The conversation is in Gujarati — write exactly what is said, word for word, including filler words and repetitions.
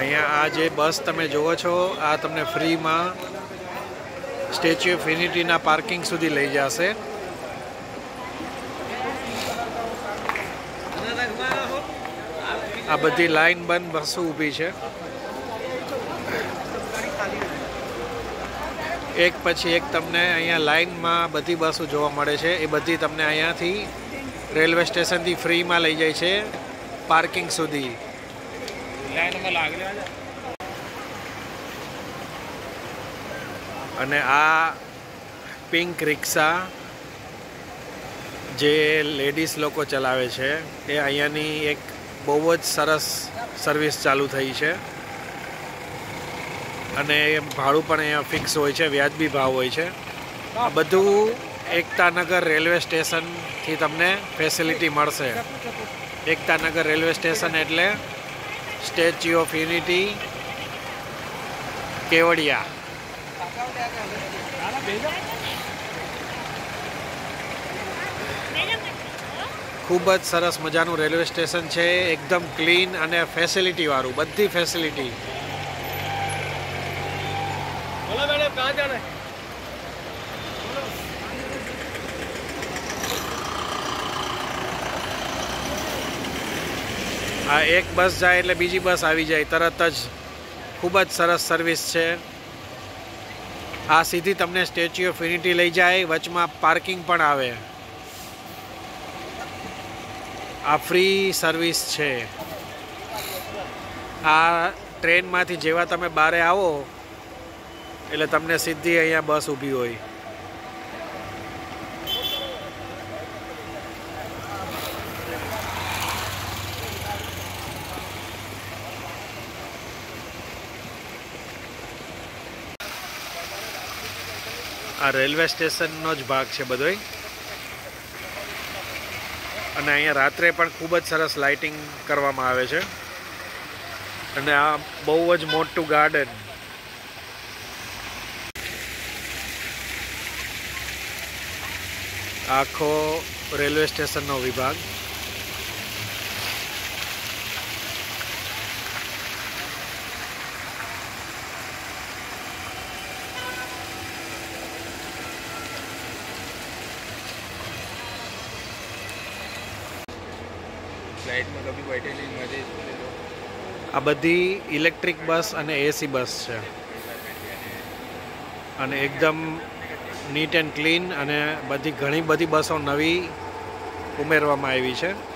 અહીંયા આ જે બસ તમે જુઓ છો આ તમને ફ્રીમાં સ્ટેચ્યુ ઓફ યુનિટીના પાર્કિંગ સુધી લઈ જશે. આ બધી લાઈન બંધ બસો ઊભી છે. એક પછી એક તમને અહીંયા લાઈનમાં બધી બસો જોવા મળે છે. એ બધી તમને અહીંયાથી રેલવે સ્ટેશનથી ફ્રીમાં લઈ જાય છે પાર્કિંગ સુધી. અને આ પિંક રિક્ષા જે લેડીઝ લોકો ચલાવે છે એ અહીંયાની એક બહુ જ સરસ સર્વિસ ચાલુ થઈ છે. અને ભાડું પણ અહીંયા ફિક્સ હોય છે, વ્યાજબી ભાવ હોય છે. આ બધું એકતાનગર રેલવે સ્ટેશનથી તમને ફેસિલિટી મળશે. એકતાનગર રેલવે સ્ટેશન એટલે સ્ટેચ્યુ ઓફ યુનિટી કેવડિયા. ખૂબ જ સરસ મજાનું રેલવે સ્ટેશન છે, એકદમ ક્લીન અને ફેસિલિટી વાળું, બધી ફેસિલિટી. આ એક બસ જાય એટલે બીજી બસ આવી જાય તરત જ. ખૂબ જ સરસ સર્વિસ છે. આ સીધી તમને સ્ટેચ્યુ ઓફ યુનિટી લઈ જાય, વચમાં પાર્કિંગ પણ આવે. આ ફ્રી સર્વિસ છે. આ ટ્રેનમાંથી જેવા તમે બારે આવો એટલે તમને સીધી અહીંયા બસ ઊભી હોય. આ રેલવે સ્ટેશનનો જ ભાગ છે બધોય. અને અહીંયા રાત્રે પણ ખૂબ જ સરસ લાઇટિંગ કરવામાં આવે છે. અને આ બહુ જ મોટું ગાર્ડન. આખો રેલવે સ્ટેશનનો વિભાગ. આ બધી ઇલેક્ટ્રિક બસ અને એસી બસ છે. અને એકદમ નીટ એન્ડ ક્લીન અને બધી ઘણી બધી બસો નવી ઉમેરવામાં આવી છે.